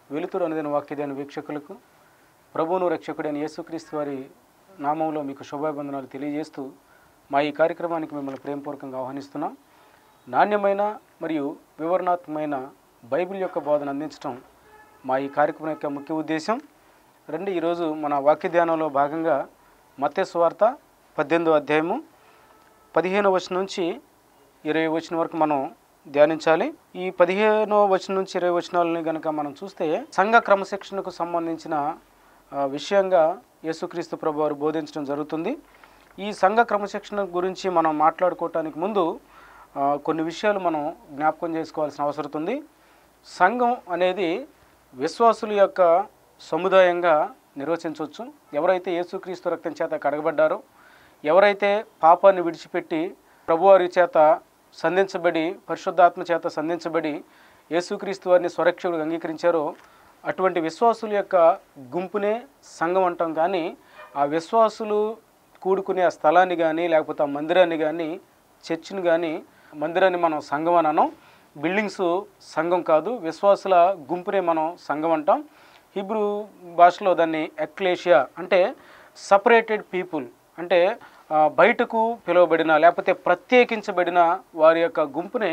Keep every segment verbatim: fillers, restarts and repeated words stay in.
వెలుతురు అనేదైన వాక్యదాని వీక్షకులకు ప్రభువును రక్షకుడైన యేసుక్రీస్తు వారి నామంలో మీకు శుభాభివందనాలు తెలియజేస్తూ మా ఈ కార్యక్రమానికి మిమ్మల్ని ప్రేమపూర్వకంగా ఆహ్వానిస్తున్నాం. నాణ్యమైన మరియు వివరణాత్మకమైన బైబిల్ యొక్క బోధన అందించడం మా ఈ కార్యక్రమం యొక్క ముఖ్య ఉద్దేశం. రండి, ఈరోజు మన వాక్య ధ్యానంలో భాగంగా మత్తయి సువార్త పద్దెనిమిదో అధ్యాయము పదిహేనో వచనం నుంచి ఇరవై వచనం వరకు మనం ధ్యానించాలి. ఈ పదిహేనో వచనం నుంచి ఇరవై వచనాలని కనుక మనం చూస్తే సంఘ క్రమశిక్షణకు సంబంధించిన విషయంగా యేసుక్రీస్తు ప్రభు వారు బోధించడం జరుగుతుంది. ఈ సంఘ క్రమశిక్షణ గురించి మనం మాట్లాడుకోవటానికి ముందు కొన్ని విషయాలు మనం జ్ఞాపకం చేసుకోవాల్సిన అవసరం ఉంది. సంఘం అనేది విశ్వాసుల యొక్క సముదాయంగా నిర్వచించవచ్చు. ఎవరైతే యేసుక్రీస్తు రక్తం చేత కడగబడ్డారో, ఎవరైతే పాపాన్ని విడిచిపెట్టి ప్రభువారి చేత సంధించబడి పరిశుద్ధాత్మ చేత సంధించబడి యేసుక్రీస్తు వారిని స్వరక్షకుడిగా అంగీకరించారో అటువంటి విశ్వాసుల యొక్క గుంపునే సంఘం అంటాం. కానీ ఆ విశ్వాసులు కూడుకునే ఆ స్థలాన్ని కానీ లేకపోతే ఆ మందిరాన్ని కానీ చర్చిని కానీ మందిరాన్ని మనం సంఘం అని అనం. బిల్డింగ్స్ సంఘం కాదు, విశ్వాసుల గుంపునే మనం సంఘం అంటాం. హిబ్రూ భాషలో దాన్ని ఎక్లేషియా అంటే సపరేటెడ్ పీపుల్, అంటే బయటకు పిలువబడిన లేకపోతే ప్రత్యేకించబడిన వారి యొక్క గుంపునే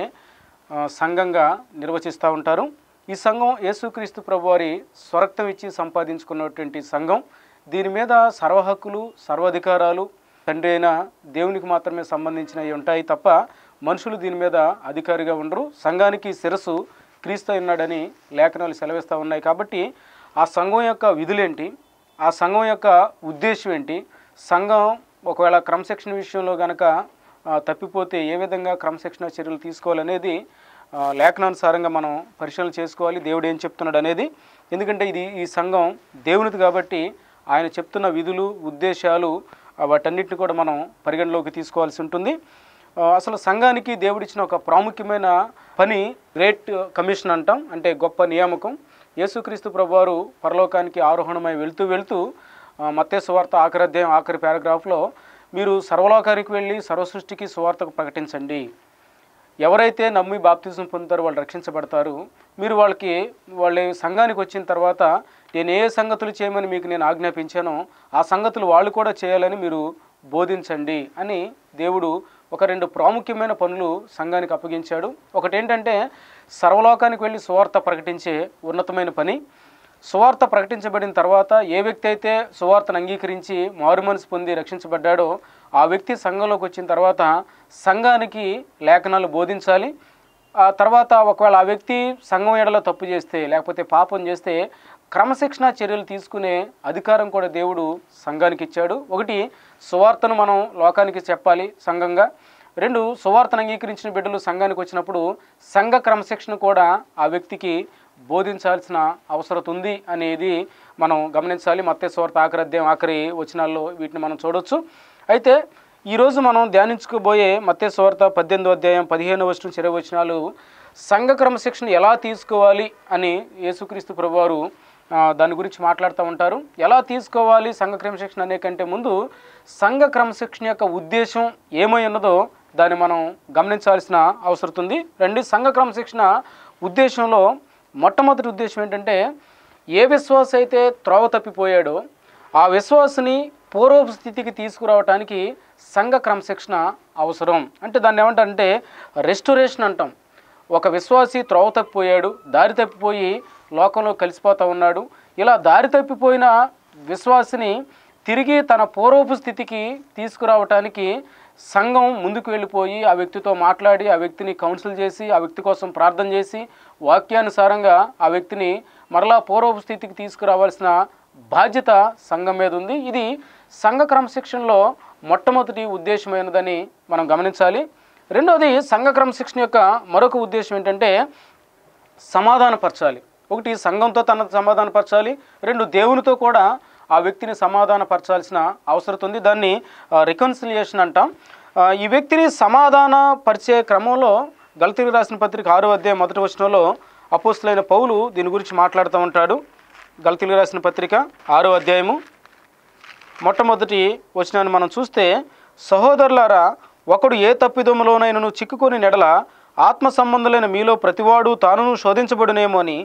సంఘంగా నిర్వచిస్తూ ఉంటారు. ఈ సంఘం యేసుక్రీస్తు ప్రభువారి స్వరక్తం ఇచ్చి సంపాదించుకున్నటువంటి సంఘం. దీని మీద సర్వహక్కులు సర్వాధికారాలు తండ్రి అయిన దేవునికి మాత్రమే సంబంధించినవి ఉంటాయి తప్ప మనుషులు దీని మీద అధికారిగా ఉండరు. సంఘానికి శిరస్సు క్రీస్తు ఉన్నాడని లేఖనాలు సెలవిస్తూ ఉన్నాయి. కాబట్టి ఆ సంఘం యొక్క విధులేంటి, ఆ సంఘం యొక్క ఉద్దేశం ఏంటి, సంఘం ఒకవేళ క్రమశిక్షణ విషయంలో కనుక తప్పిపోతే ఏ విధంగా క్రమశిక్షణ చర్యలు తీసుకోవాలనేది లేఖనానుసారంగా మనం పరిశీలన చేసుకోవాలి. దేవుడు ఏం చెప్తున్నాడు అనేది. ఎందుకంటే ఇది ఈ సంఘం దేవునిది కాబట్టి ఆయన చెప్తున్న విధులు ఉద్దేశాలు వాటన్నిటిని కూడా మనం పరిగణలోకి తీసుకోవాల్సి ఉంటుంది. అసలు సంఘానికి దేవుడిచ్చిన ఒక ప్రాముఖ్యమైన పని గ్రేట్ కమిషన్ అంటాం, అంటే గొప్ప నియామకం. యేసుక్రీస్తు ప్రభువారు పరలోకానికి ఆరోహణమై వెళ్తూ వెళ్తూ మత్తయి సువార్త ఆఖరి అధ్యాయం ఆఖరి పారాగ్రాఫ్లో మీరు సర్వలోకానికి వెళ్ళి సర్వసృష్టికి సువార్తకు ప్రకటించండి, ఎవరైతే నమ్మి బాప్తిజం పొందుతారో వాళ్ళు రక్షించబడతారు, మీరు వాళ్ళకి వాళ్ళ సంఘానికి వచ్చిన తర్వాత నేను ఏ సంగతులు చేయమని మీకు నేను ఆజ్ఞాపించానో ఆ సంగతులు వాళ్ళు కూడా చేయాలని మీరు బోధించండి అని దేవుడు ఒక రెండు ప్రాముఖ్యమైన పనులు సంఘానికి అప్పగించాడు. ఒకటేంటంటే సర్వలోకానికి వెళ్ళి సువార్త ప్రకటించే ఉన్నతమైన పని. సువార్త ప్రకటించబడిన తర్వాత ఏ వ్యక్తి అయితే సువార్తను అంగీకరించి మారు మనసు పొంది రక్షించబడ్డాడో ఆ వ్యక్తి సంఘంలోకి వచ్చిన తర్వాత సంఘానికి లేఖనాలు బోధించాలి. ఆ తర్వాత ఒకవేళ ఆ వ్యక్తి సంఘం ఎడలో తప్పు చేస్తే లేకపోతే పాపం చేస్తే క్రమశిక్షణ చర్యలు తీసుకునే అధికారం కూడా దేవుడు సంఘానికి ఇచ్చాడు. ఒకటి, సువార్తను మనం లోకానికి చెప్పాలి సంఘంగా. రెండు, సువార్తను అంగీకరించిన బిడ్డలు సంఘానికి వచ్చినప్పుడు సంఘ క్రమశిక్షణ కూడా ఆ వ్యక్తికి బోధించాల్సిన అవసరం ఉంది అనేది మనం గమనించాలి. మత్తయి సువార్త ఆఖరి అధ్యాయం ఆఖరి వచనాల్లో వీటిని మనం చూడవచ్చు. అయితే ఈరోజు మనం ధ్యానించుకోబోయే మత్తయి సువార్త పద్దెనిమిదో అధ్యాయం పదిహేను వచనం ఇరవై వచనాలు సంఘ క్రమశిక్షణ ఎలా తీసుకోవాలి అని యేసుక్రీస్తు ప్రభువారు దాని గురించి మాట్లాడుతూ ఉంటారు. ఎలా తీసుకోవాలి సంఘ క్రమశిక్షణ అనే కంటే ముందు సంఘ క్రమశిక్షణ యొక్క ఉద్దేశం ఏమై ఉన్నదో దాన్ని మనం గమనించాల్సిన అవసరం ఉంది. రెండు, సంఘ క్రమశిక్షణ ఉద్దేశంలో మొట్టమొదటి ఉద్దేశం ఏంటంటే ఏ విశ్వాస అయితే త్రోవ తప్పిపోయాడో ఆ విశ్వాసని పూర్వపు స్థితికి తీసుకురావడానికి సంఘ క్రమశిక్షణ అవసరం. అంటే దాన్ని ఏమంటారంటే రెస్టోరేషన్ అంటాం. ఒక విశ్వాసి త్రోవ తప్పిపోయాడు, దారి తప్పిపోయి లోకంలో కలిసిపోతూ ఉన్నాడు. ఇలా దారి తప్పిపోయిన విశ్వాసిని తిరిగి తన పూర్వపు స్థితికి తీసుకురావటానికి సంఘం ముందుకు వెళ్ళిపోయి ఆ వ్యక్తితో మాట్లాడి ఆ వ్యక్తిని కౌన్సిల్ చేసి ఆ వ్యక్తి కోసం ప్రార్థన చేసి వాక్యానుసారంగా ఆ వ్యక్తిని మరలా పూర్వపు స్థితికి తీసుకురావాల్సిన బాధ్యత సంఘం మీద ఉంది. ఇది సంఘ క్రమశిక్షణలో మొట్టమొదటి ఉద్దేశమైనదని మనం గమనించాలి. రెండవది, సంఘ క్రమశిక్షణ యొక్క మరొక ఉద్దేశం ఏంటంటే సమాధానపరచాలి. ఒకటి, సంఘంతో తన సమాధానపరచాలి. రెండు, దేవునితో కూడా ఆ వ్యక్తిని సమాధానపరచాల్సిన అవసరం ఉంది. దాన్ని రికన్సిలియేషన్ అంటాం. ఈ వ్యక్తిని సమాధాన పరిచే క్రమంలో గలతీయులకు రాసిన పత్రిక ఆరో అధ్యాయం మొదటి వచనంలో అపోస్తలుడైన పౌలు దీని గురించి మాట్లాడుతూ ఉంటాడు. గలతీయులకు రాసిన పత్రిక ఆరో అధ్యాయము మొట్టమొదటి వచనాన్ని మనం చూస్తే, సహోదరులారా, ఒకడు ఏ తప్పిదములోనైనను చిక్కుకొని నెడల ఆత్మ సంబంధులైన మీలో ప్రతివాడు తానును శోధించబడునేమో అని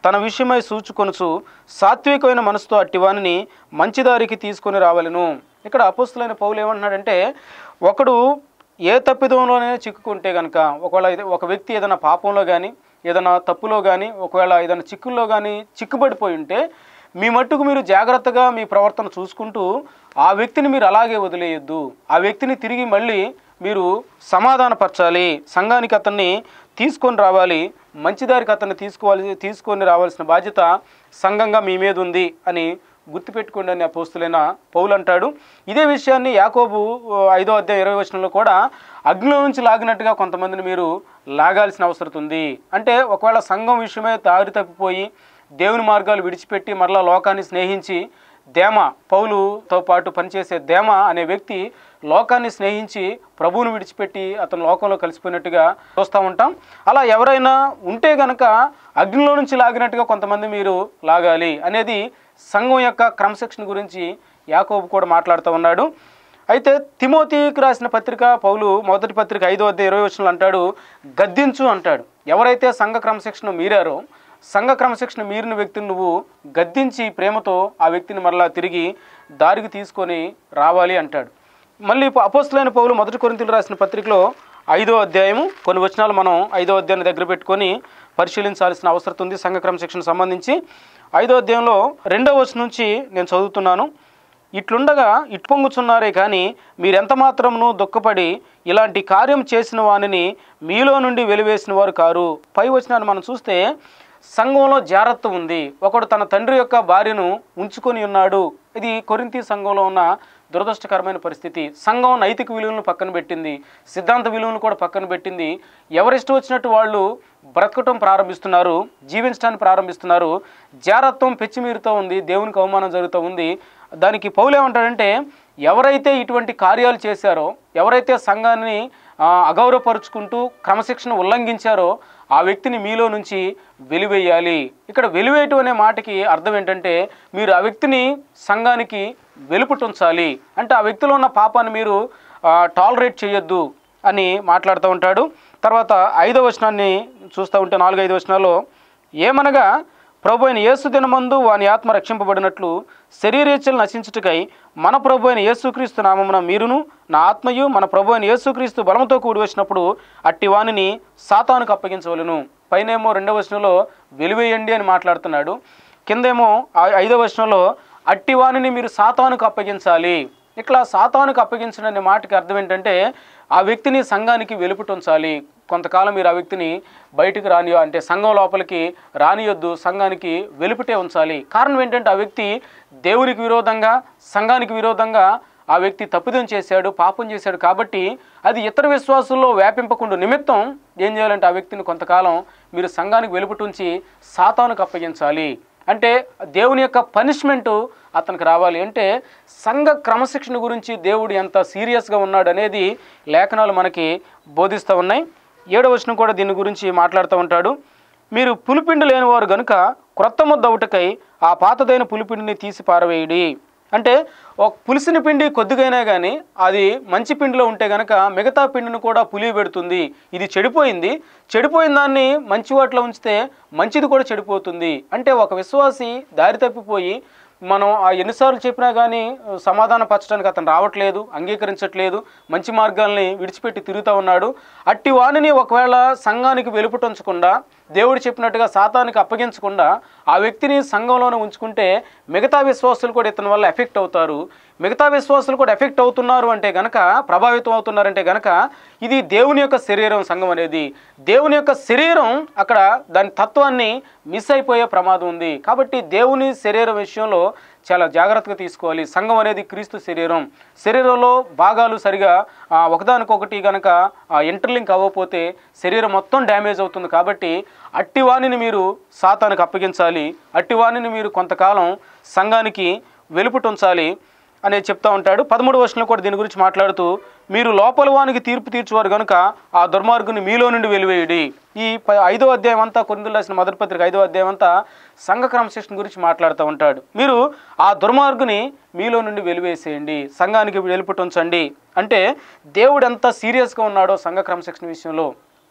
తన విషయమై సూచుకొనుచు సాత్వికమైన మనసుతో అట్టివానిని మంచిదారికి తీసుకొని రావాలను. ఇక్కడ అపోస్తులైన పౌలు ఏమంటున్నాడంటే, ఒకడు ఏ తప్పిదంలోనే చిక్కుకుంటే కనుక, ఒకవేళ ఒక వ్యక్తి ఏదైనా పాపంలో కానీ ఏదైనా తప్పులో కానీ ఒకవేళ ఏదైనా చిక్కుల్లో కానీ చిక్కుబడిపోయి ఉంటే మీ మట్టుకు మీరు జాగ్రత్తగా మీ ప్రవర్తన చూసుకుంటూ ఆ వ్యక్తిని మీరు అలాగే వదిలేయొద్దు. ఆ వ్యక్తిని తిరిగి మళ్ళీ మీరు సమాధానపరచాలి, సంఘానికి అతన్ని తీసుకొని రావాలి, మంచిదారికి అతన్ని తీసుకోవాలి తీసుకొని రావాల్సిన బాధ్యత సంఘంగా మీ మీద ఉంది అని గుర్తుపెట్టుకోండి అని అపోస్తులైన పౌలు అంటాడు. ఇదే విషయాన్ని యాకోబు ఐదో అధ్యాయం ఇరవై వచనంలో కూడా అగ్నిలో నుంచి లాగినట్టుగా కొంతమందిని మీరు లాగాల్సిన అవసరం ఉంది. అంటే ఒకవేళ సంఘం విషయమే దారి తప్పిపోయి దేవుని మార్గాలు విడిచిపెట్టి మరలా లోకాన్ని స్నేహించి దేమ, పౌలుతో పాటు పనిచేసే దేమ అనే వ్యక్తి లోకాన్ని స్నేహించి ప్రభువును విడిచిపెట్టి అతను లోకంలో కలిసిపోయినట్టుగా చూస్తూ ఉంటాం. అలా ఎవరైనా ఉంటే గనక అగ్నిలో నుంచి లాగినట్టుగా కొంతమంది మీరు లాగాలి అనేది సంఘం యొక్క క్రమశిక్షణ గురించి యాకోబు కూడా మాట్లాడుతూ ఉన్నాడు. అయితే తిమోతికి రాసిన పత్రిక పౌలు మొదటి పత్రిక ఐదో అధ్యాయం ఇరవై వచనంలో అంటాడు, గద్దించు అంటాడు. ఎవరైతే సంఘ క్రమశిక్షణ మీరారో సంఘ క్రమశిక్షణ మీరిన వ్యక్తిని నువ్వు గద్దించి ప్రేమతో ఆ వ్యక్తిని మరలా తిరిగి దారికి తీసుకొని రావాలి అంటాడు. మళ్ళీ అపోస్తులైన పౌలు మొదటి కొరింథీయులకు రాసిన పత్రికలో ఐదో అధ్యాయము కొన్ని వచనాలు మనం ఐదో అధ్యాయాన్ని దగ్గర పెట్టుకొని పరిశీలించాల్సిన అవసరం ఉంది. సంఘ క్రమశిక్షణ సంబంధించి ఐదో అధ్యాయంలో రెండవ వచనం నుంచి నేను చదువుతున్నాను. ఇట్లుండగా ఇట్పొంగుచున్నారే కానీ మీరెంత మాత్రమును దుఃఖపడి ఇలాంటి కార్యం చేసిన వానిని మీలో నుండి వెలివేసిన వారు కారు. పై వచనాన్ని మనం చూస్తే సంఘంలో జాగ్రత్త ఉంది. ఒకడు తన తండ్రి యొక్క భార్యను ఉంచుకొని ఉన్నాడు. ఇది కొరింథీ సంఘంలో ఉన్న దురదృష్టకరమైన పరిస్థితి. సంఘం నైతిక విలువలను పక్కన పెట్టింది, సిద్ధాంత విలువలను కూడా పక్కన పెట్టింది. ఎవరిష్టం వచ్చినట్టు వాళ్ళు బ్రతకటం ప్రారంభిస్తున్నారు, జీవించడానికి ప్రారంభిస్తున్నారు. జారత్వం పెచ్చిమీరుతూ ఉంది, దేవునికి అవమానం జరుగుతూ ఉంది. దానికి పౌలు ఏమంటాడంటే, ఎవరైతే ఇటువంటి కార్యాలు చేశారో, ఎవరైతే సంఘాన్ని అగౌరవపరుచుకుంటూ క్రమశిక్షణ ఉల్లంఘించారో ఆ వ్యక్తిని మీలో నుంచి వెలివేయాలి. ఇక్కడ వెలివేయటం అనే మాటకి అర్థం ఏంటంటే, మీరు ఆ వ్యక్తిని సంఘానికి వెలుపుటుంచాలి. అంటే ఆ వ్యక్తిలో ఉన్న పాపాన్ని మీరు టాలరేట్ చేయొద్దు అని మాట్లాడుతూ ఉంటాడు. తర్వాత ఐదో వచనాన్ని చూస్తూ ఉంటే నాలుగు ఐదు వచనాల్లో ఏమనగా, ప్రభు అయిన యేసు దినమందు వాని ఆత్మ రక్షింపబడినట్లు శరీరేచ్ఛలు నశించుటకై మన ప్రభు అయిన యేసుక్రీస్తు నామమున మీరును నా ఆత్మయు మన ప్రభు అయిన యేసుక్రీస్తు బలముతో కూడి వచ్చినప్పుడు అట్టి వానిని సాతానుకు అప్పగించవలను. పైనేమో రెండవ వచనంలో వెలివేయండి అని మాట్లాడుతున్నాడు, కిందేమో ఐదవ వచనంలో అట్టి వానిని మీరు సాతానుకు అప్పగించాలి. ఇట్లా సాతానుకు అప్పగించడం అనే మాటకి అర్థం ఏంటంటే, ఆ వ్యక్తిని సంఘానికి వెలుపుటుంచాలి. కొంతకాలం మీరు ఆ వ్యక్తిని బయటకు రాని అంటే సంఘం లోపలికి రానియొద్దు, సంఘానికి వెలుపుటే ఉంచాలి. కారణం ఏంటంటే, ఆ వ్యక్తి దేవునికి విరోధంగా సంఘానికి విరోధంగా ఆ వ్యక్తి తప్పిదం చేశాడు, పాపం చేశాడు. కాబట్టి అది ఇతర విశ్వాసుల్లో వ్యాపింపకుండా నిమిత్తం ఏం చేయాలంటే, ఆ వ్యక్తిని కొంతకాలం మీరు సంఘానికి వెలుపుటుంచి సాతానుకు అప్పగించాలి. అంటే దేవుని యొక్క పనిష్మెంటు అతనికి రావాలి. అంటే సంఘ క్రమశిక్షణ గురించి దేవుడు ఎంత సీరియస్గా ఉన్నాడు అనేది లేఖనాలు మనకి బోధిస్తూ ఉన్నాయి. ఏడవ వచనం కూడా దీని గురించి మాట్లాడుతూ ఉంటాడు. మీరు పులిపిండి లేనివారు గనుక క్రొత్త ముద్ద ఒకటకై ఆ పాతదైన పులిపిండిని తీసి పారవేయుడి. అంటే ఒక పులిసిన పిండి కొద్దిగైనా కానీ అది మంచి పిండిలో ఉంటే కనుక మిగతా పిండిని కూడా పులి పెడుతుంది. ఇది చెడిపోయింది, చెడిపోయిన దాన్ని మంచి వాటిలో ఉంచితే మంచిది కూడా చెడిపోతుంది. అంటే ఒక విశ్వాసి దారి తప్పిపోయి మనం ఆ ఎన్నిసార్లు చెప్పినా కానీ సమాధాన పరచడానికి అతను రావట్లేదు, అంగీకరించట్లేదు, మంచి మార్గాల్ని విడిచిపెట్టి తిరుగుతూ ఉన్నాడు. అట్టి వాణిని ఒకవేళ సంఘానికి వెలుపుటుంచకుండా దేవుడు చెప్పినట్టుగా సాతానికి అప్పగించకుండా ఆ వ్యక్తిని సంఘంలోనే ఉంచుకుంటే మిగతా విశ్వాసులు కూడా ఇతని వల్ల ఎఫెక్ట్ అవుతారు. మిగతా విశ్వాసులు కూడా ఎఫెక్ట్ అవుతున్నారు అంటే గనక, ప్రభావితం అవుతున్నారంటే గనక ఇది దేవుని యొక్క శరీరం. సంఘం అనేది దేవుని యొక్క శరీరం. అక్కడ దాని తత్వాన్ని మిస్ అయిపోయే ప్రమాదం ఉంది. కాబట్టి దేవుని శరీరం విషయంలో చాలా జాగ్రత్తగా తీసుకోవాలి. సంఘం అనేది క్రీస్తు శరీరం. శరీరంలో భాగాలు సరిగా ఒకదానికొకటి కనుక ఇంటర్లింక్ అవ్వకపోతే శరీరం మొత్తం డ్యామేజ్ అవుతుంది. కాబట్టి అట్టివాణిని మీరు సాతానికి అప్పగించాలి, అట్టివాణిని మీరు కొంతకాలం సంఘానికి వెలుపుటుంచాలి అనేది చెప్తా ఉంటాడు. పదమూడు వర్షంలో కూడా దీని గురించి మాట్లాడుతూ, మీరు లోపల వానికి తీర్పు తీర్చువారు కనుక ఆ దుర్మార్గుని మీలో నుండి వెలివేయుడి. ఈ ఐదో అధ్యాయం అంతా కొరింథీయులకు రాసిన మొదటి పత్రిక ఐదో అధ్యాయం అంతా సంఘ క్రమశిక్షణ గురించి మాట్లాడుతూ ఉంటాడు. మీరు ఆ దుర్మార్గుని మీలో నుండి వెలివేసేయండి, సంఘానికి వెలుపుటుంచండి. అంటే దేవుడు ఎంత సీరియస్గా ఉన్నాడో సంఘ క్రమశిక్షణ విషయంలో.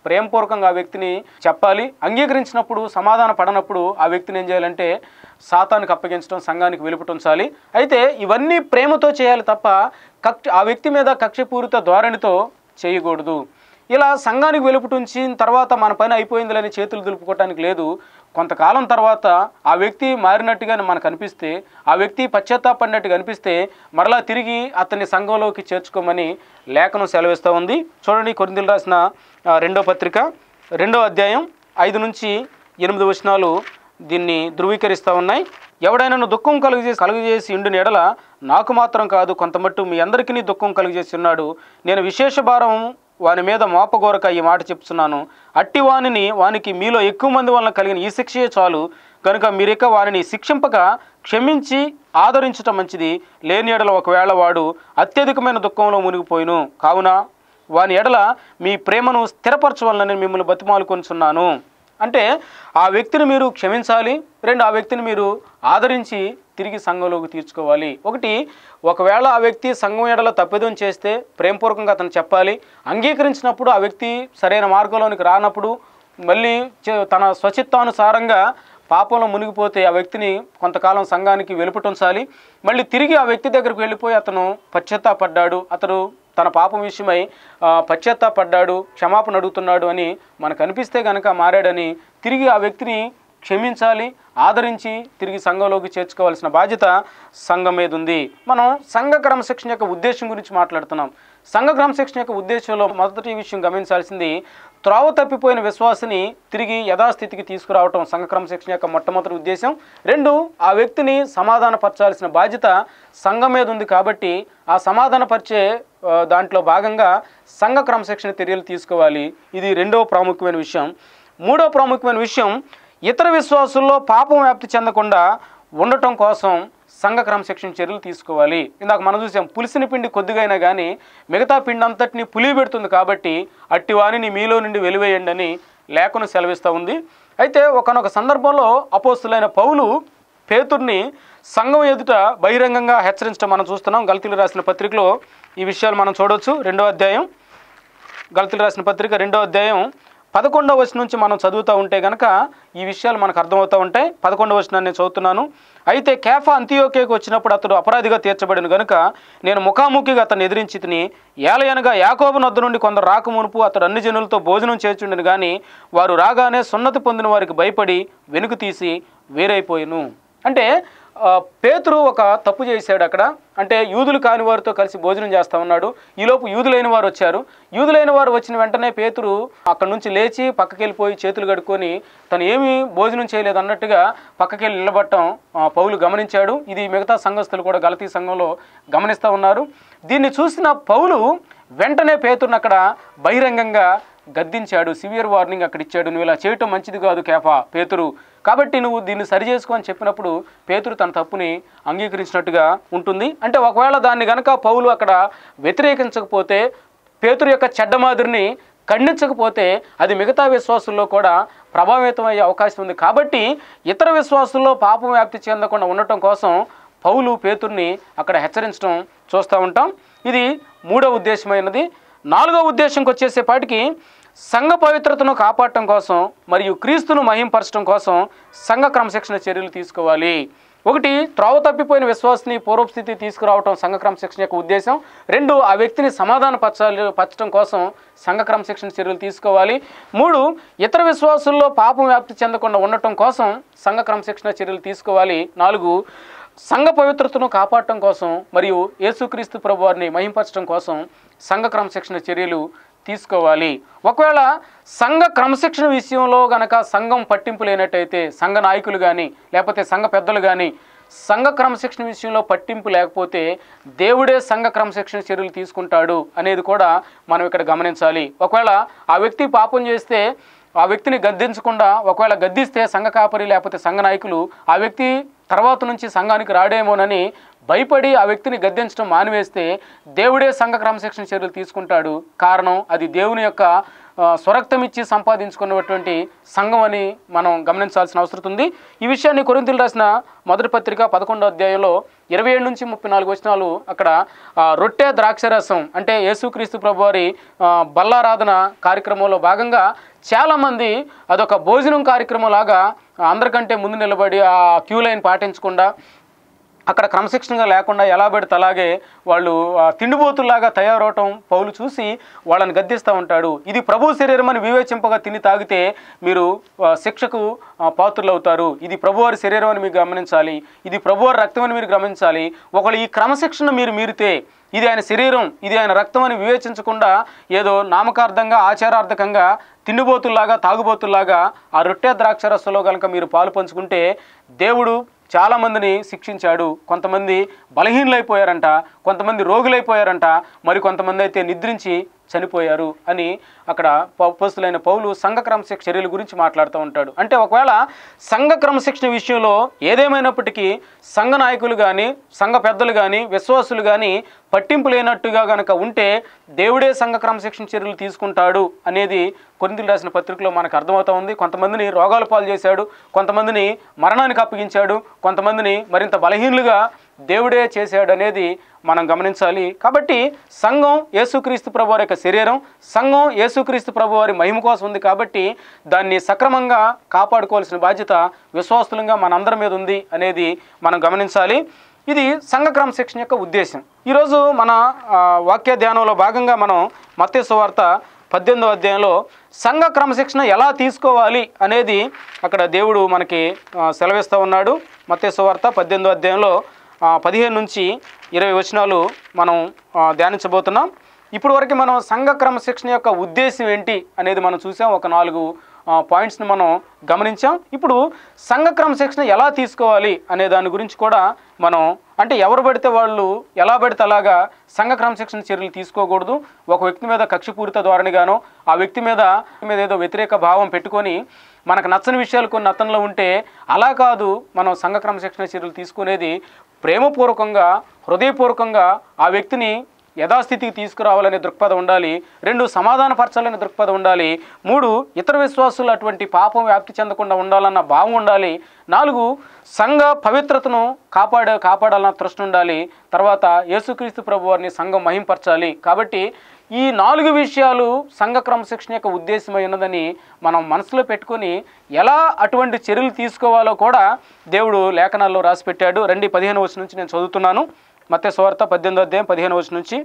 ప్రేమపూర్వకంగా ఆ వ్యక్తిని చెప్పాలి. అంగీకరించినప్పుడు, సమాధాన పడనప్పుడు ఆ వ్యక్తిని ఏం చేయాలంటే సాతానికి అప్పగించడం, సంఘానికి వెలుపుటుంచాలి. అయితే ఇవన్నీ ప్రేమతో చేయాలి తప్ప కక్ష ఆ వ్యక్తి మీద కక్షపూరిత ధోరణితో చేయకూడదు. ఇలా సంఘానికి వెలుపుటుంచిన తర్వాత మన పని అయిపోయిందిలని చేతులు దులుపుకోవటానికి లేదు. కొంతకాలం తర్వాత ఆ వ్యక్తి మారినట్టుగా మనకు అనిపిస్తే, ఆ వ్యక్తి పశ్చాత్తాపడినట్టుగా అనిపిస్తే మరలా తిరిగి అతన్ని సంఘంలోకి చేర్చుకోమని లేఖనం సెలవిస్తూ ఉంది. చూడండి, కొరింథీయులకు రాసిన రెండో పత్రిక రెండో అధ్యాయం ఐదు నుంచి ఎనిమిది వచనాలు దీన్ని ధృవీకరిస్తూ ఉన్నాయి. ఎవడైనా దుఃఖం కలుగజేసి కలుగజేసి ఇండుని ఎడల నాకు మాత్రం కాదు, కొంతమట్టు మీ అందరికీ దుఃఖం కలుగజేసి ఉన్నాడు. నేను విశేష భారం వాని మీద మోపగోరక ఈ మాట చెప్తున్నాను. అట్టి వానిని వానికి మీలో ఎక్కువ మంది వలన కలిగిన ఈ శిక్షయే చాలు. కనుక మీరిక వారిని శిక్షింపక క్షమించి ఆదరించటం మంచిది. లేని ఎడల ఒకవేళ వాడు అత్యధికమైన దుఃఖంలో మునిగిపోయిను. కావున వాని ఎడల మీ ప్రేమను స్థిరపరచవలనని మిమ్మల్ని బతిమాలుకొనుచున్నాను. అంటే ఆ వ్యక్తిని మీరు క్షమించాలి. రెండు, ఆ వ్యక్తిని మీరు ఆదరించి తిరిగి సంఘంలోకి తీర్చుకోవాలి. ఒకటి, ఒకవేళ ఆ వ్యక్తి సంఘం ఎడల తప్పిదం చేస్తే ప్రేమపూర్వకంగా అతను చెప్పాలి. అంగీకరించినప్పుడు ఆ వ్యక్తి సరైన మార్గంలోనికి రానప్పుడు మళ్ళీ తన స్వచిత్తానుసారంగా పాపంలో మునిగిపోతే ఆ వ్యక్తిని కొంతకాలం సంఘానికి వెలుపుటుంచాలి. మళ్ళీ తిరిగి ఆ వ్యక్తి దగ్గరకు వెళ్ళిపోయి అతను పశ్చాత్తాపడ్డాడు, అతడు తన పాపం విషయమై పశ్చాత్తాపడ్డాడు, క్షమాపణ అడుగుతున్నాడు అని మనకు అనిపిస్తే కనుక మారాడని తిరిగి ఆ వ్యక్తిని క్షమించాలి, ఆదరించి తిరిగి సంఘంలోకి చేర్చుకోవాల్సిన బాధ్యత సంఘం మీద ఉంది. మనం సంఘ క్రమశిక్షణ యొక్క ఉద్దేశం గురించి మాట్లాడుతున్నాం. సంఘ క్రమశిక్షణ యొక్క ఉద్దేశంలో మొదటి విషయం గమనించాల్సింది, త్రోవ తప్పిపోయిన విశ్వాసిని తిరిగి యథాస్థితికి తీసుకురావటం సంఘ క్రమశిక్షణ యొక్క మొట్టమొదటి ఉద్దేశం. రెండు, ఆ వ్యక్తిని సమాధానపరచాల్సిన బాధ్యత సంఘం మీద ఉంది. కాబట్టి ఆ సమాధానపరిచే దాంట్లో భాగంగా సంఘ క్రమశిక్షణ చర్యలు తీసుకోవాలి. ఇది రెండవ ప్రాముఖ్యమైన విషయం. మూడవ ప్రాముఖ్యమైన విషయం, ఇతర విశ్వాసుల్లో పాపం వ్యాప్తి చెందకుండా ఉండటం కోసం సంఘ క్రమశిక్షణ చర్యలు తీసుకోవాలి. ఇందాక మనం చూసాం, పులిసిన పిండి కొద్దిగా అయినా కానీ మిగతా పిండి అంతటిని పులి పెడుతుంది. కాబట్టి అట్టి వాణిని మీలో నుండి వెలివేయండి అని లేఖను సెలవిస్తూ ఉంది. అయితే ఒకానొక సందర్భంలో అపోస్తులైన పౌలు పేతుర్ని సంఘం ఎదుట బహిరంగంగా హెచ్చరించడం మనం చూస్తున్నాం. గలతీయులకు రాసిన పత్రికలో ఈ విషయాలు మనం చూడవచ్చు. రెండో అధ్యాయం, గలతీయులకు రాసిన పత్రిక రెండో అధ్యాయం పదకొండవ వచనం నుంచి మనం చదువుతూ ఉంటే కనుక ఈ విషయాలు మనకు అర్థమవుతూ ఉంటాయి. పదకొండవ వచనాన్ని నేను చదువుతున్నాను. అయితే కేఫా అంతియోకేకు వచ్చినప్పుడు అతడు అపరాధిగా తీర్చబడిన కనుక నేను ముఖాముఖిగా అతన్ని ఎదిరించి తిని ఏలయనగా యాకోబు నొద్ద నుండి కొందరు రాకమునుపు అతడు అన్ని జనులతో భోజనం చేర్చుండెను కానీ వారు రాగానే సున్నతి పొందిన వారికి భయపడి వెనుక తీసి వేరైపోయాను. అంటే పేతురు ఒక తప్పు చేశాడు అక్కడ. అంటే యూదులు కాని వారితో కలిసి భోజనం చేస్తూ ఉన్నాడు. ఈలోపు యూదులైన వారు వచ్చారు. యూదులైన వారు వచ్చిన వెంటనే పేతురు అక్కడి నుంచి లేచి పక్కకి వెళ్ళిపోయి చేతులు కడుక్కొని తను ఏమీ భోజనం చేయలేదు అన్నట్టుగా పక్కకి వెళ్ళి నిలబడటం పౌలు గమనించాడు. ఇది మిగతా సంఘస్థులు కూడా గలతీ సంఘంలో గమనిస్తూ ఉన్నారు. దీన్ని చూసిన పౌలు వెంటనే పేతురుని అక్కడ బహిరంగంగా గద్దించాడు, సివియర్ వార్నింగ్ అక్కడ ఇచ్చాడు. నువ్వు ఇలా చేయటం మంచిది కాదు కేఫా, పేతురు, కాబట్టి నువ్వు దీన్ని సరి చేసుకో అని చెప్పినప్పుడు పేతురు తన తప్పుని అంగీకరించినట్టుగా ఉంటుంది. అంటే ఒకవేళ దాన్ని కనుక పౌలు అక్కడ వ్యతిరేకించకపోతే, పేతురు యొక్క చెడ్డ మాదిరిని ఖండించకపోతే అది మిగతా విశ్వాసుల్లో కూడా ప్రభావితం అయ్యే అవకాశం ఉంది. కాబట్టి ఇతర విశ్వాసుల్లో పాపం వ్యాప్తి చెందకుండా ఉండటం కోసం పౌలు పేతుర్ని అక్కడ హెచ్చరించడం చూస్తూ ఉంటాం. ఇది మూడవ ఉద్దేశమైనది. నాలుగవ ఉద్దేశంకి వచ్చేసేపాటికి సంఘ పవిత్రతను కాపాడటం కోసం మరియు క్రీస్తును మహింపరచడం కోసం సంఘ క్రమశిక్షణ చర్యలు తీసుకోవాలి. ఒకటి, త్రోవ తప్పిపోయిన విశ్వాసిని పూర్వస్థితి తీసుకురావటం సంఘ క్రమశిక్షణ యొక్క ఉద్దేశం. రెండు, ఆ వ్యక్తిని సమాధాన పరచాలి పరచడం కోసం సంఘ క్రమశిక్షణ చర్యలు తీసుకోవాలి. మూడు, ఇతర విశ్వాసుల్లో పాపం వ్యాప్తి చెందకుండా ఉండటం కోసం సంఘ క్రమశిక్షణ చర్యలు తీసుకోవాలి. నాలుగు, సంఘ పవిత్రతను కాపాడటం కోసం మరియు యేసుక్రీస్తు ప్రభువారిని మహింపరచడం కోసం సంఘ క్రమశిక్షణ చర్యలు తీసుకోవాలి. ఒకవేళ సంఘ క్రమశిక్షణ విషయంలో గనక సంఘం పట్టింపు లేనట్టయితే, సంఘ నాయకులు కానీ లేకపోతే సంఘ పెద్దలు కానీ సంఘ క్రమశిక్షణ విషయంలో పట్టింపు లేకపోతే దేవుడే సంఘ క్రమశిక్షణ చర్యలు తీసుకుంటాడు అనేది కూడా మనం ఇక్కడ గమనించాలి. ఒకవేళ ఆ వ్యక్తి పాపం చేస్తే ఆ వ్యక్తిని గద్దించకుండా, ఒకవేళ గద్దిస్తే సంఘ కాపరి లేకపోతే సంఘ నాయకులు ఆ వ్యక్తి తర్వాత నుంచి సంఘానికి రాడేమోనని భయపడి ఆ వ్యక్తిని గద్దించడం మానివేస్తే దేవుడే సంఘ క్రమశిక్షణ చర్యలు తీసుకుంటాడు. కారణం అది దేవుని యొక్క స్వరక్తం ఇచ్చి సంపాదించుకున్నటువంటి సంఘం అని మనం గమనించాల్సిన అవసరం ఉంది. ఈ విషయాన్ని కొరింథీయులకు రాసిన మొదటి పత్రిక పదకొండో అధ్యాయంలో ఇరవై ఏడు నుంచి ముప్పై నాలుగు వచనాలు అక్కడ రొట్టె ద్రాక్షరసం అంటే యేసుక్రీస్తు ప్రభువారి బల్లారాధన కార్యక్రమంలో భాగంగా చాలామంది అదొక భోజనం కార్యక్రమం లాగా అందరికంటే ముందు నిలబడి ఆ క్యూ లైన్ పాటించకుండా అక్కడ క్రమశిక్షణగా లేకుండా ఎలా పెడితే అలాగే వాళ్ళు తిండిబోతుల్లాగా తయారవటం పౌలు చూసి వాళ్ళని గద్దిస్తూ ఉంటాడు. ఇది ప్రభు శరీరం అని వివేచింపగా తిని తాగితే మీరు శిక్షకు పాత్రులు అవుతారు. ఇది ప్రభువారి శరీరం అని మీరు గమనించాలి. ఇది ప్రభువారి రక్తం అని మీరు గమనించాలి. ఒకళ్ళు ఈ క్రమశిక్షణ మీరు మీరితే ఇది ఆయన శరీరం, ఇది ఆయన రక్తం అని వివేచించకుండా ఏదో నామకార్థంగా ఆచారార్థకంగా తిండిబోతుల్లాగా తాగుబోతుల్లాగా ఆ రొట్టె ద్రాక్షరసంలో కనుక మీరు పాలు పంచుకుంటే దేవుడు చాలామందిని శిక్షించాడు. కొంతమంది బలహీనులైపోయారంట, కొంతమంది రోగులైపోయారంట, మరి కొంతమంది అయితే నిద్రించి చనిపోయారు అని అక్కడ అపోస్తలుడైన పౌలు సంఘ క్రమశిక్షణ చర్యల గురించి మాట్లాడుతూ ఉంటాడు. అంటే ఒకవేళ సంఘ క్రమశిక్షణ విషయంలో ఏదేమైనప్పటికీ సంఘ నాయకులు కానీ సంఘ పెద్దలు కానీ విశ్వాసులు కానీ పట్టింపు లేనట్టుగా కనుక ఉంటే దేవుడే సంఘ క్రమశిక్షణ చర్యలు తీసుకుంటాడు అనేది కొరింథీయులకు రాసిన పత్రికలో మనకు అర్థమవుతూ ఉంది. కొంతమందిని రోగాల పాలు చేశాడు, కొంతమందిని మరణానికి అప్పగించాడు, కొంతమందిని మరింత బలహీనులుగా దేవుడే చేశాడు అనేది మనం గమనించాలి. కాబట్టి సంఘం యేసుక్రీస్తు ప్రభువారి యొక్క శరీరం, సంఘం యేసుక్రీస్తు ప్రభువారి మహిమ కోసం ఉంది. కాబట్టి దాన్ని సక్రమంగా కాపాడుకోవాల్సిన బాధ్యత విశ్వాసులంగా మనందరి మీద ఉంది అనేది మనం గమనించాలి. ఇది సంఘ క్రమశిక్షణ యొక్క ఉద్దేశం. ఈరోజు మన వాక్య ధ్యానంలో భాగంగా మనం మత్తయి సువార్త పద్దెనిమిదో అధ్యాయంలో సంఘ క్రమశిక్షణ ఎలా తీసుకోవాలి అనేది అక్కడ దేవుడు మనకి సెలవిస్తూ ఉన్నాడు. మత్తయి సువార్త పద్దెనిమిదో అధ్యాయంలో పదిహేను నుంచి ఇరవై వచనాలు మనం ధ్యానించబోతున్నాం. ఇప్పుడు వరకు మనం సంఘ క్రమశిక్షణ యొక్క ఉద్దేశం ఏంటి అనేది మనం చూసాం. ఒక నాలుగు పాయింట్స్ని మనం గమనించాం. ఇప్పుడు సంఘ క్రమశిక్షణ ఎలా తీసుకోవాలి అనే దాని గురించి కూడా మనం అంటే ఎవరు పడితే వాళ్ళు ఎలా పడితే అలాగా సంఘ క్రమశిక్షణ చర్యలు తీసుకోకూడదు. ఒక వ్యక్తి మీద కక్షపూరిత ధోరణిగానో ఆ వ్యక్తి మీద మీద ఏదో వ్యతిరేక భావం పెట్టుకొని మనకు నచ్చని విషయాలు కొన్ని అతనిలో ఉంటే అలా కాదు. మనం సంఘ క్రమశిక్షణ చర్యలు తీసుకునేది ప్రేమపూర్వకంగా హృదయపూర్వకంగా ఆ వ్యక్తిని యథాస్థితికి తీసుకురావాలనే దృక్పథం ఉండాలి. రెండు, సమాధానపరచాలనే దృక్పథం ఉండాలి. మూడు, ఇతర విశ్వాసులు అటువంటి పాపం వ్యాప్తి చెందకుండా ఉండాలన్న భావం ఉండాలి. నాలుగు, సంఘ పవిత్రతను కాపాడే కాపాడాలన్న తృష్ణ ఉండాలి. తర్వాత యేసుక్రీస్తు ప్రభువారిని సంఘం మహింపరచాలి. కాబట్టి ఈ నాలుగు విషయాలు సంఘ క్రమశిక్షణ యొక్క ఉద్దేశమై ఉన్నదని మనం మనసులో పెట్టుకొని ఎలా అటువంటి చర్యలు తీసుకోవాలో కూడా దేవుడు లేఖనాల్లో రాసిపెట్టాడు. రండి పదిహేను వచనం నుంచి నేను చదువుతున్నాను. మత్తయి సువార్త పద్దెనిమిదో అధ్యాయం పదిహేను వచనం నుంచి,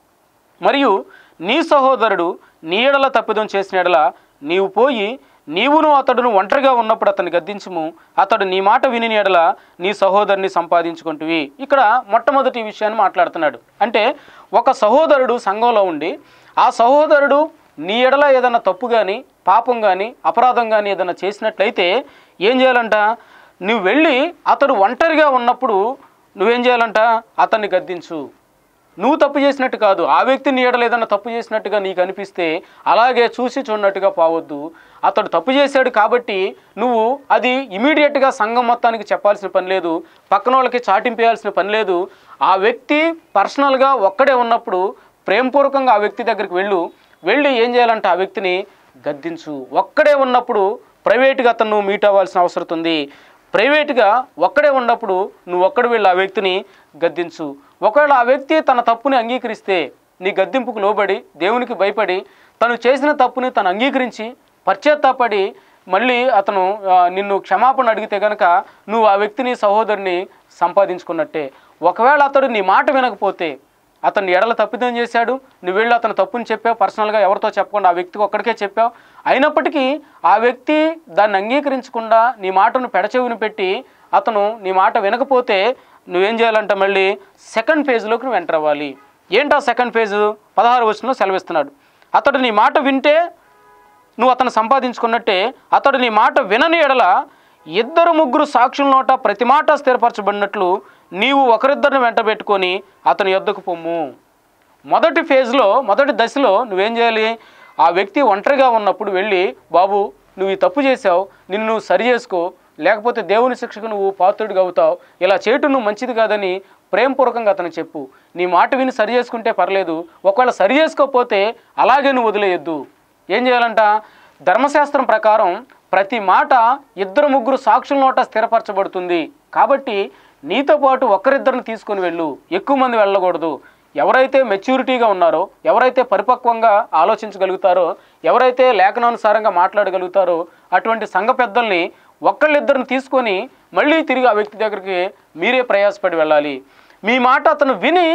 మరియు నీ సహోదరుడు నీ ఎడల తప్పిదం చేసిన ఎడల నీవు పోయి నీవును అతడును ఒంటరిగా ఉన్నప్పుడు అతన్ని గద్దించుము. అతడు నీ మాట విని ఎడల నీ సహోదరుని సంపాదించుకుంటువి. ఇక్కడ మొట్టమొదటి విషయాన్ని మాట్లాడుతున్నాడు. అంటే ఒక సహోదరుడు సంఘంలో ఉండి ఆ సహోదరుడు నీ ఎడల ఏదైనా తప్పు కానీ పాపం కానీ అపరాధం కానీ ఏదైనా చేసినట్లయితే ఏం చేయాలంట? నువ్వు వెళ్ళి అతడు ఒంటరిగా ఉన్నప్పుడు నువ్వేం చేయాలంట? అతన్ని గద్దించు. నువ్వు తప్పు చేసినట్టు కాదు, ఆ వ్యక్తి నీ ఎడల ఏదైనా తప్పు చేసినట్టుగా నీకు అనిపిస్తే అలాగే చూసి చూడనట్టుగా పోవద్దు. అతడు తప్పు చేశాడు కాబట్టి నువ్వు అది ఇమీడియట్గా సంఘం మొత్తానికి చెప్పాల్సిన పని లేదు, పక్కన వాళ్ళకి చాటింపేయాల్సిన పని లేదు. ఆ వ్యక్తి పర్సనల్గా ఒక్కడే ఉన్నప్పుడు ప్రేమపూర్వకంగా ఆ వ్యక్తి దగ్గరికి వెళ్ళు. వెళ్ళి ఏం చేయాలంటే ఆ వ్యక్తిని గద్దించు. ఒక్కడే ఉన్నప్పుడు ప్రైవేట్గా అతను నువ్వు మీట్ అవ్వాల్సిన అవసరం ఉంది. ప్రైవేట్గా ఒక్కడే ఉన్నప్పుడు నువ్వు ఒక్కడు వెళ్ళి ఆ వ్యక్తిని గద్దించు. ఒకవేళ ఆ వ్యక్తి తన తప్పుని అంగీకరిస్తే నీ గద్దింపుకు లోబడి దేవునికి భయపడి తను చేసిన తప్పుని తను అంగీకరించి పశ్చాత్తాపడి మళ్ళీ అతను నిన్ను క్షమాపణ అడిగితే కనుక నువ్వు ఆ వ్యక్తిని సహోదరుని సంపాదించుకున్నట్టే. ఒకవేళ అతడు నీ మాట వినకపోతే అతన్ని ఎడల తప్పిదం చేశాడు, నువ్వు వెళ్ళి అతను తప్పుని చెప్పావు, పర్సనల్గా ఎవరితో చెప్పకుండా ఆ వ్యక్తికి ఒక్కడికే చెప్పావు. అయినప్పటికీ ఆ వ్యక్తి దాన్ని అంగీకరించకుండా నీ మాటను పెడచెవిని పెట్టి అతను నీ మాట వినకపోతే నువ్వేం చేయాలంటే మళ్ళీ సెకండ్ ఫేజ్లోకి నువ్వు ఎంటర్ అవ్వాలి. ఏంటా సెకండ్ ఫేజు? పదహారు వచనంలో సెలవిస్తున్నాడు. అతడు నీ మాట వింటే నువ్వు అతను సంపాదించుకున్నట్టే, అతడు నీ మాట వినని ఎడల ఇద్దరు ముగ్గురు సాక్షుల నోట ప్రతి మాట స్థిరపరచబడినట్లు నీవు ఒకరిద్దరిని వెంట పెట్టుకొని అతని యొద్దకు పొమ్ము. మొదటి ఫేజ్లో మొదటి దశలో నువ్వేం చేయాలి? ఆ వ్యక్తి ఒంటరిగా ఉన్నప్పుడు వెళ్ళి, బాబు నువ్వు ఈ తప్పు చేసావు, నిన్ను నువ్వు సరి చేసుకో, లేకపోతే దేవుని శిక్షకు నువ్వు పాత్రుడిగా అవుతావు, ఇలా చేయటం నువ్వు మంచిది కాదని ప్రేమపూర్వకంగా అతను చెప్పు. నీ మాట విని సరి చేసుకుంటే పర్లేదు, ఒకవేళ సరి చేసుకోకపోతే అలాగే నువ్వు వదిలేయొద్దు. ఏం చేయాలంట? ధర్మశాస్త్రం ప్రకారం ప్రతి మాట ఇద్దరు ముగ్గురు సాక్షుల నోట స్థిరపరచబడుతుంది. కాబట్టి నీతో పాటు ఒకరిద్దరిని తీసుకొని వెళ్ళు, ఎక్కువ మంది వెళ్ళకూడదు. ఎవరైతే మెచ్యూరిటీగా ఉన్నారో, ఎవరైతే పరిపక్వంగా ఆలోచించగలుగుతారో, ఎవరైతే లేఖనానుసారంగా మాట్లాడగలుగుతారో అటువంటి సంఘ పెద్దల్ని ఒక్కళ్ళిద్దరిని తీసుకొని మళ్ళీ తిరిగి ఆ వ్యక్తి దగ్గరికి మీరే ప్రయాసపడి వెళ్ళాలి. మీ మాట అతను విని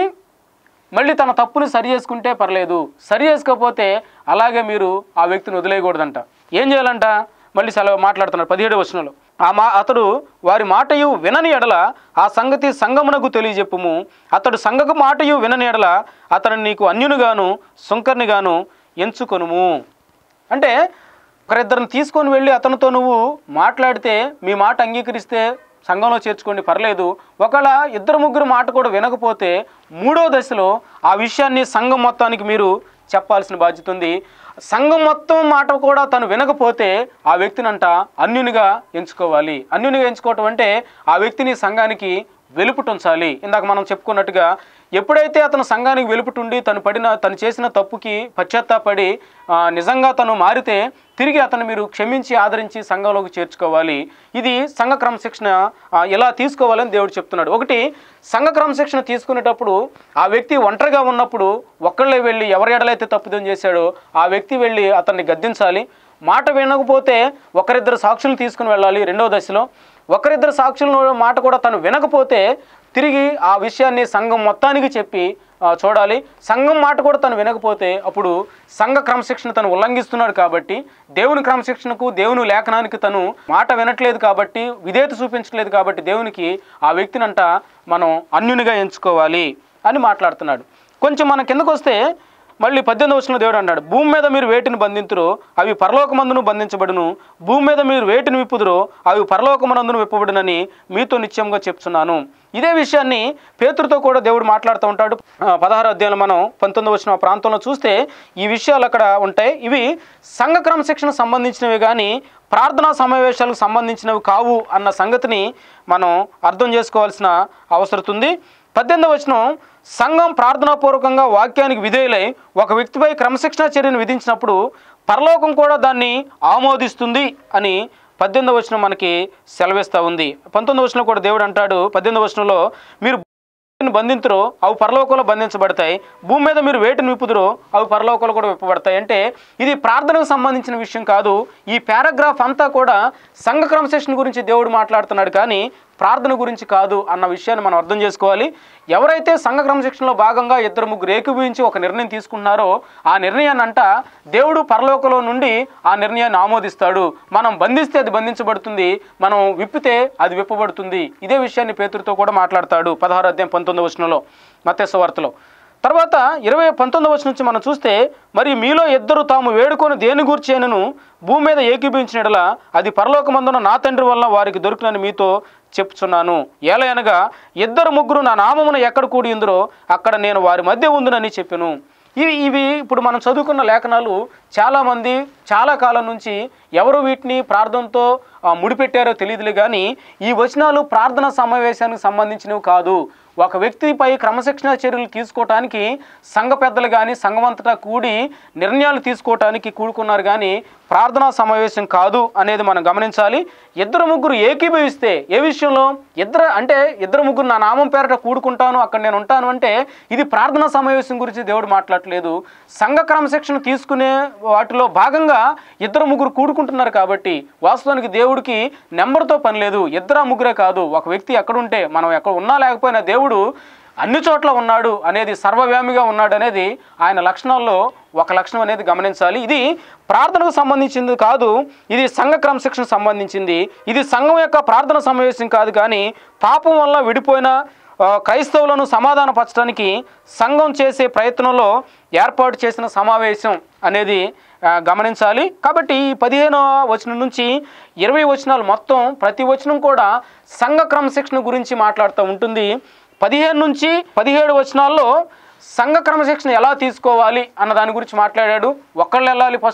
మళ్ళీ తన తప్పుని సరి చేసుకుంటే పర్లేదు, సరి చేసుకోకపోతే అలాగే మీరు ఆ వ్యక్తిని వదిలేయకూడదంట. ఏం చేయాలంట? మళ్ళీ సెలవు మాట్లాడుతున్నాడు పదిహేడు వచనంలో. ఆ మా అతడు వారి మాటయు వినని ఎడల ఆ సంగతి సంగమునకు తెలియజెప్పుము. అతడు సంఘకు మాటయు వినని ఎడల అతను నీకు అన్యునిగాను సుంకర్నిగాను ఎంచుకొనుము. అంటే ఒకరిద్దరిని తీసుకొని వెళ్ళి అతనితో నువ్వు మాట్లాడితే మీ మాట అంగీకరిస్తే సంఘంలో చేర్చుకోండి, పర్లేదు. ఒకవేళ ఇద్దరు ముగ్గురు మాట కూడా వినకపోతే మూడో దశలో ఆ విషయాన్ని సంఘం మొత్తానికి మీరు చెప్పాల్సిన బాధ్యత ఉంది. సంఘం మొత్తం మాట కూడా తను వినకపోతే ఆ వ్యక్తినంట అన్యునిగా ఎంచుకోవాలి. అన్యునిగా ఎంచుకోవటం అంటే ఆ వ్యక్తిని సంఘానికి వెలుపుటుంచాలి. ఇందాక మనం చెప్పుకున్నట్టుగా ఎప్పుడైతే అతను సంఘానికి వెలుపుటుండి తను పడిన తను చేసిన తప్పుకి పశ్చాత్తాపడి నిజంగా తను మారితే తిరిగి అతను మీరు క్షమించి ఆదరించి సంఘంలోకి చేర్చుకోవాలి. ఇది సంఘ క్రమశిక్షణ ఎలా తీసుకోవాలని దేవుడు చెప్తున్నాడు. ఒకటి, సంఘ క్రమశిక్షణ తీసుకునేటప్పుడు ఆ వ్యక్తి ఒంటరిగా ఉన్నప్పుడు ఒక్కళ్ళే వెళ్ళి ఎవరి ఎడలైతే తప్పుదం చేశాడో ఆ వ్యక్తి వెళ్ళి అతన్ని గద్దించాలి. మాట వినకపోతే ఒకరిద్దరు సాక్షులు తీసుకుని వెళ్ళాలి. రెండవ దశలో ఒకరిద్దరు సాక్షుల మాట కూడా తను వినకపోతే తిరిగి ఆ విషయాన్ని సంఘం మొత్తానికి చెప్పి చూడాలి. సంఘం మాట కూడా తను వినకపోతే అప్పుడు సంఘ క్రమశిక్షణ తను ఉల్లంఘిస్తున్నాడు కాబట్టి, దేవుని క్రమశిక్షణకు దేవుని లేఖనానికి తను మాట వినట్లేదు కాబట్టి, విధేయత చూపించట్లేదు కాబట్టి దేవునికి ఆ వ్యక్తినంట మనం అన్యునిగా ఎంచుకోవాలి అని మాట్లాడుతున్నాడు. కొంచెం మన కిందకు వస్తే మళ్ళీ పద్దెనిమిది వచనంలో దేవుడు అన్నాడు, భూమి మీద మీరు వేటిని బంధింతురో అవి పరలోకమందును బంధించబడును, భూమి మీద మీరు వేటిని విప్పుదురో అవి పరలోకమందును విప్పబడునని మీతో నిశ్చయంగా చెప్తున్నాను. ఇదే విషయాన్ని పేతురుతో కూడా దేవుడు మాట్లాడుతూ ఉంటాడు. పదహారు అధ్యాయంలో మనం పంతొమ్మిది వచ్చిన ప్రాంతంలో చూస్తే ఈ విషయాలు అక్కడ ఉంటాయి. ఇవి సంఘ క్రమశిక్షణ సంబంధించినవి కానీ ప్రార్థనా సమావేశాలకు సంబంధించినవి కావు అన్న సంగతిని మనం అర్థం చేసుకోవాల్సిన అవసరం ఉంది. పద్దెనిమిదవ వచనం, సంఘం ప్రార్థనాపూర్వకంగా వాక్యానికి విధేయులై ఒక వ్యక్తిపై క్రమశిక్షణ చర్యను విధించినప్పుడు పరలోకం కూడా దాన్ని ఆమోదిస్తుంది అని పద్దెనిమిదవ వచనం మనకి సెలవిస్తూ ఉంది. పంతొమ్మిదవ వచనంలో కూడా దేవుడు అంటాడు, పద్దెనిమిదవ వచనంలో మీరు బంధింతురో అవి పరలోకంలో బంధించబడతాయి, భూమి మీద మీరు వేటిని విప్పుదురో అవి పరలోకంలో కూడా విప్పబడతాయి. అంటే ఇది ప్రార్థనకు సంబంధించిన విషయం కాదు. ఈ పారాగ్రాఫ్ అంతా కూడా సంఘ క్రమశిక్షణ గురించి దేవుడు మాట్లాడుతున్నాడు కానీ ప్రార్థన గురించి కాదు అన్న విషయాన్ని మనం అర్థం చేసుకోవాలి. ఎవరైతే సంఘ క్రమశిక్షణలో భాగంగా ఇద్దరు ముగ్గురు ఏకీభవించి ఒక నిర్ణయం తీసుకున్నారో ఆ నిర్ణయాన్ని అంట దేవుడు పరలోకంలో నుండి ఆ నిర్ణయాన్ని ఆమోదిస్తాడు. మనం బంధిస్తే అది బంధించబడుతుంది, మనం విప్పితే అది విప్పబడుతుంది. ఇదే విషయాన్ని పేతురుతో కూడా మాట్లాడతాడు పదహారు అధ్యాయం పంతొమ్మిది వచనంలో మత్తయి సువార్తలో. తర్వాత ఇరవై పంతొమ్మిది వచనం నుంచి మనం చూస్తే, మరి మీలో ఇద్దరు తాము వేడుకొని దేని గూర్చేనను భూమి మీద ఏకీభవించినట్ల అది పరలోకమందున నా తండ్రి వల్ల వారికి దొరుకునని మీతో చెప్తున్నాను. ఏలయనగా ఇద్దరు ముగ్గురు నా నామమున ఎక్కడ కూడి ఉందరో అక్కడ నేను వారి మధ్య ఉందునని చెప్పాను. ఇవి ఇవి ఇప్పుడు మనం చదువుకున్న లేఖనాలు చాలామంది చాలా కాలం నుంచి ఎవరు వీటిని ప్రార్థనతో ముడిపెట్టారో తెలియదులే కానీ ఈ వచనాలు ప్రార్థన సమావేశానికి సంబంధించినవి కాదు. ఒక వ్యక్తిపై క్రమశిక్షణ చర్యలు తీసుకోవటానికి సంఘ పెద్దలు కానీ సంఘమంతటా కూడి నిర్ణయాలు తీసుకోవటానికి కూడుకున్నారు కానీ ప్రార్థనా సమావేశం కాదు అనేది మనం గమనించాలి. ఇద్దరు ముగ్గురు ఏకీభవిస్తే ఏ విషయంలో ఇద్దరు అంటే ఇద్దరు ముగ్గురు నా నామం పేరట కూడుకుంటాను అక్కడ నేను ఉంటాను అంటే ఇది ప్రార్థనా సమావేశం గురించి దేవుడు మాట్లాడలేదు. సంఘ క్రమశిక్షణ తీసుకునే వాటిలో భాగంగా ఇద్దరు ముగ్గురు కూడుకుంటున్నారు కాబట్టి వాస్తవానికి దేవుడికి నెంబర్తో పని లేదు. ఇద్దరు ముగ్గురే కాదు, ఒక వ్యక్తి ఎక్కడుంటే మనం ఎక్కడ ఉన్నా లేకపోయినా దేవుడు అన్ని చోట్ల ఉన్నాడు అనేది, సర్వవ్యామిగా ఉన్నాడు అనేది ఆయన లక్షణాల్లో ఒక లక్షణం అనేది గమనించాలి. ఇది ప్రార్థనకు సంబంధించింది కాదు, ఇది సంఘ క్రమశిక్షణ సంబంధించింది. ఇది సంఘం యొక్క ప్రార్థన సమావేశం కాదు కానీ పాపం వల్ల విడిపోయిన క్రైస్తవులను సమాధానపరచడానికి సంఘం చేసే ప్రయత్నంలో ఏర్పాటు చేసిన సమావేశం అనేది గమనించాలి. కాబట్టి ఈ పదిహేనవ వచనం నుంచి ఇరవై వచనాలు మొత్తం ప్రతి వచనం కూడా సంఘ క్రమశిక్షణ గురించి మాట్లాడుతూ ఉంటుంది. పదిహేను నుంచి పదిహేడు వచనాల్లో సంఘ క్రమశిక్షణ ఎలా తీసుకోవాలి అన్న దాని గురించి మాట్లాడాడు. ఒకళ్ళు వెళ్ళాలి ఫస్ట్,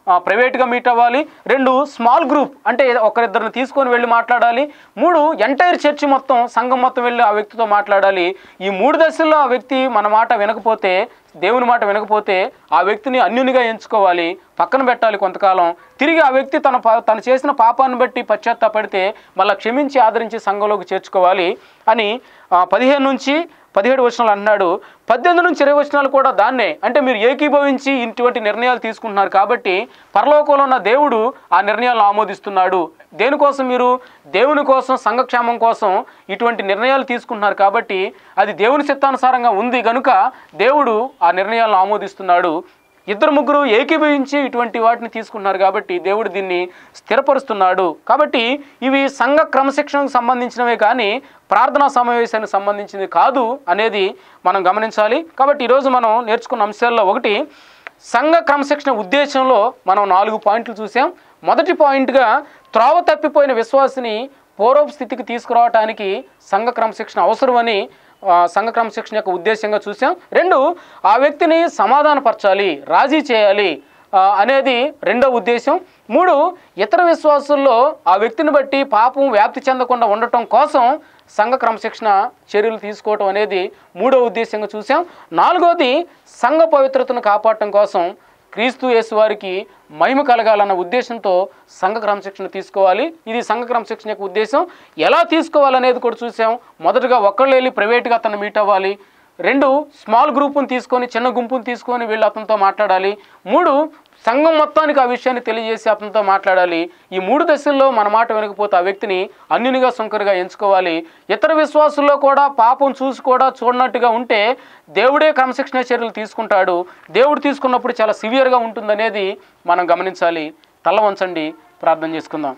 ప్రైవేట్గా మీట్ అవ్వాలి. రెండు స్మాల్ గ్రూప్ అంటే ఒకరిద్దరిని తీసుకొని వెళ్ళి మాట్లాడాలి. మూడు ఎంటైర్ చర్చ్ మొత్తం సంఘం మొత్తం వెళ్ళి ఆ వ్యక్తితో మాట్లాడాలి. ఈ మూడు దశల్లో ఆ వ్యక్తి మన మాట వినకపోతే, దేవుని మాట వినకపోతే ఆ వ్యక్తిని అన్యునిగా ఎంచుకోవాలి, పక్కన పెట్టాలి కొంతకాలం. తిరిగి ఆ వ్యక్తి తన తను చేసిన పాపాన్ని బట్టి పశ్చాత్తాపడితే మళ్ళీ క్షమించి ఆదరించి సంఘంలోకి చేర్చుకోవాలి అని పదిహేను నుంచి పదిహేడు వచనాలు అన్నాడు. పద్దెనిమిది నుంచి ఇరవై వచనాలు కూడా దాన్నే. అంటే మీరు ఏకీభవించి ఇటువంటి నిర్ణయాలు తీసుకుంటున్నారు కాబట్టి పరలోకంలో ఉన్న దేవుడు ఆ నిర్ణయాలను ఆమోదిస్తున్నాడు. దేనికోసం? మీరు దేవుని కోసం, సంఘక్షేమం కోసం ఇటువంటి నిర్ణయాలు తీసుకుంటున్నారు కాబట్టి అది దేవుని చిత్తానుసారంగా ఉంది కనుక దేవుడు ఆ నిర్ణయాలను ఆమోదిస్తున్నాడు. ఇద్దరు ముగ్గురు ఏకీభవించి ఇటువంటి వాటిని తీసుకుంటున్నారు కాబట్టి దేవుడు దీన్ని స్థిరపరుస్తున్నాడు. కాబట్టి ఇవి సంఘ క్రమశిక్షణకు సంబంధించినవే కానీ ప్రార్థనా సమావేశానికి సంబంధించింది కాదు అనేది మనం గమనించాలి. కాబట్టి ఈరోజు మనం నేర్చుకున్న అంశాల్లో ఒకటి, సంఘ క్రమశిక్షణ ఉద్దేశంలో మనం నాలుగు పాయింట్లు చూసాం. మొదటి పాయింట్గా త్రోవ తప్పిపోయిన విశ్వాసిని పూర్వపు స్థితికి తీసుకురావడానికి సంఘ క్రమశిక్షణ అవసరమని సంఘ క్రమశిక్షణ యొక్క ఉద్దేశంగా చూసాం. రెండు, ఆ వ్యక్తిని సమాధానపరచాలి, రాజీ చేయాలి అనేది రెండో ఉద్దేశం. మూడు, ఇతర విశ్వాసుల్లో ఆ వ్యక్తిని బట్టి పాపం వ్యాప్తి చెందకుండా ఉండటం కోసం సంఘ క్రమశిక్షణ చర్యలు తీసుకోవటం అనేది మూడో ఉద్దేశంగా చూసాం. నాలుగోది, సంఘ పవిత్రతను కాపాడటం కోసం క్రీస్తు యేసు వారికి మహిమ కలగాలన్న ఉద్దేశంతో సంఘ క్రమశిక్షణ తీసుకోవాలి. ఇది సంఘ క్రమశిక్షణ యొక్క ఉద్దేశం. ఎలా తీసుకోవాలనేది కూడా చూసాం. మొదటగా ఒక్కళ్ళు వెళ్ళి ప్రైవేట్గా అతను మీట్ అవ్వాలి. రెండు, స్మాల్ గ్రూపుని తీసుకొని, చిన్న గుంపుని తీసుకొని వీళ్ళు అతనితో మాట్లాడాలి. మూడు, సంఘం మొత్తానికి ఆ విషయాన్ని తెలియజేసి అతనితో మాట్లాడాలి. ఈ మూడు దశల్లో మన మాట వినకపోతే ఆ వ్యక్తిని అన్యునిగా సుంకరుగా ఎంచుకోవాలి. ఇతర విశ్వాసుల్లో కూడా పాపం చూసి కూడా చూడనట్టుగా ఉంటే దేవుడే క్రమశిక్షణ చర్యలు తీసుకుంటాడు. దేవుడు తీసుకున్నప్పుడు చాలా సివియర్గా ఉంటుందనేది మనం గమనించాలి. తల వంచండి, ప్రార్థన చేసుకుందాం.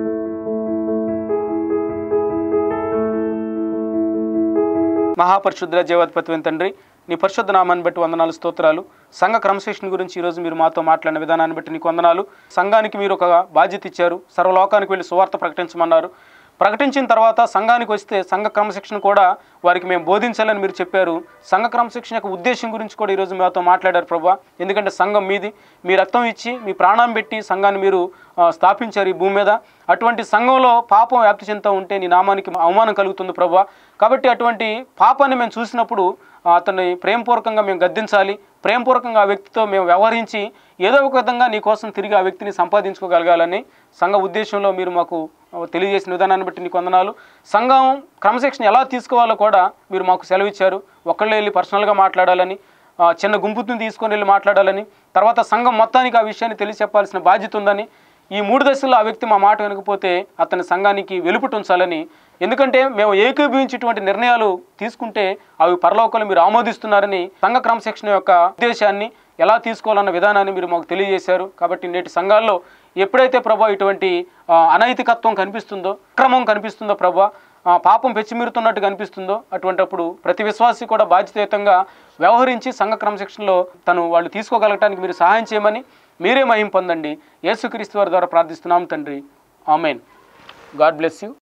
మహాపరిశుద్ధ జీవాధిపతి తండ్రి, నీ పరిశుద్ధ నామాన్ని బట్టి వందనాలు, స్తోత్రాలు. సంఘ క్రమశిక్షణ గురించి ఈరోజు మీరు మాతో మాట్లాడిన విధానాన్ని బట్టి నీకు వందనాలు. సంఘానికి మీరు ఒక బాధ్యత ఇచ్చారు, సర్వలోకానికి వెళ్ళి సువార్త ప్రకటించమన్నారు. ప్రకటించిన తర్వాత సంఘానికి వస్తే సంఘ క్రమశిక్షణ కూడా వారికి మేము బోధించాలని మీరు చెప్పారు. సంఘ క్రమశిక్షణ యొక్క ఉద్దేశం గురించి కూడా ఈరోజు మాతో మాట్లాడారు ప్రభువా. ఎందుకంటే సంఘం మీది, మీ రక్తం ఇచ్చి మీ ప్రాణం పెట్టి సంఘాన్ని మీరు స్థాపించారు ఈ భూమి మీద. అటువంటి సంఘంలో పాపం వ్యాప్తి చెందుతూ ఉంటే నీ నామానికి అవమానం కలుగుతుంది ప్రభువా. కాబట్టి అటువంటి పాపాన్ని మేము చూసినప్పుడు అతన్ని ప్రేమపూర్వకంగా మేము గద్దించాలి. ప్రేమపూర్వకంగా ఆ వ్యక్తితో మేము వ్యవహరించి ఏదో ఒక విధంగా నీ కోసం తిరిగి ఆ వ్యక్తిని సంపాదించుకోగలగాలని సంఘ ఉద్దేశంలో మీరు మాకు తెలియజేసిన విధానాన్ని బట్టి నీకు వందనాలు. సంఘం క్రమశిక్షణ ఎలా తీసుకోవాలో కూడా మీరు మాకు సెలవిచ్చారు. ఒక్కళ్ళే వెళ్ళి పర్సనల్గా మాట్లాడాలని, చిన్న గుంపుని తీసుకొని వెళ్ళి మాట్లాడాలని, తర్వాత సంఘం మొత్తానికి ఆ విషయాన్ని తెలియచెప్పాల్సిన బాధ్యత ఉందని, ఈ మూడు దశల్లో ఆ వ్యక్తి మా మాట వినకపోతే అతని సంఘానికి వెలుపట ఉంచాలని. ఎందుకంటే మేము ఏకీభవించేటువంటి నిర్ణయాలు తీసుకుంటే అవి పరలోకంలో మీరు ఆమోదిస్తున్నారని సంఘ క్రమశిక్షణ యొక్క ఉద్దేశాన్ని ఎలా తీసుకోవాలన్న విధానాన్ని మీరు మాకు తెలియజేశారు. కాబట్టి నేటి సంఘాల్లో ఎప్పుడైతే ప్రభా ఇటువంటి అనైతికత్వం కనిపిస్తుందో, క్రమం కనిపిస్తుందో, ప్రభా పాపం పెచ్చిమీరుతున్నట్టు కనిపిస్తుందో, అటువంటిప్పుడు ప్రతి విశ్వాసి కూడా బాధ్యతాయుతంగా వ్యవహరించి సంఘ క్రమశిక్షణలో తను వాళ్ళు తీసుకోగలగటానికి మీరు సహాయం చేయమని మీరే మహిమ పొందండి. యేసుక్రీస్తు వారి ద్వారా ప్రార్థిస్తున్నాం తండ్రి, ఆమెన్. God bless you.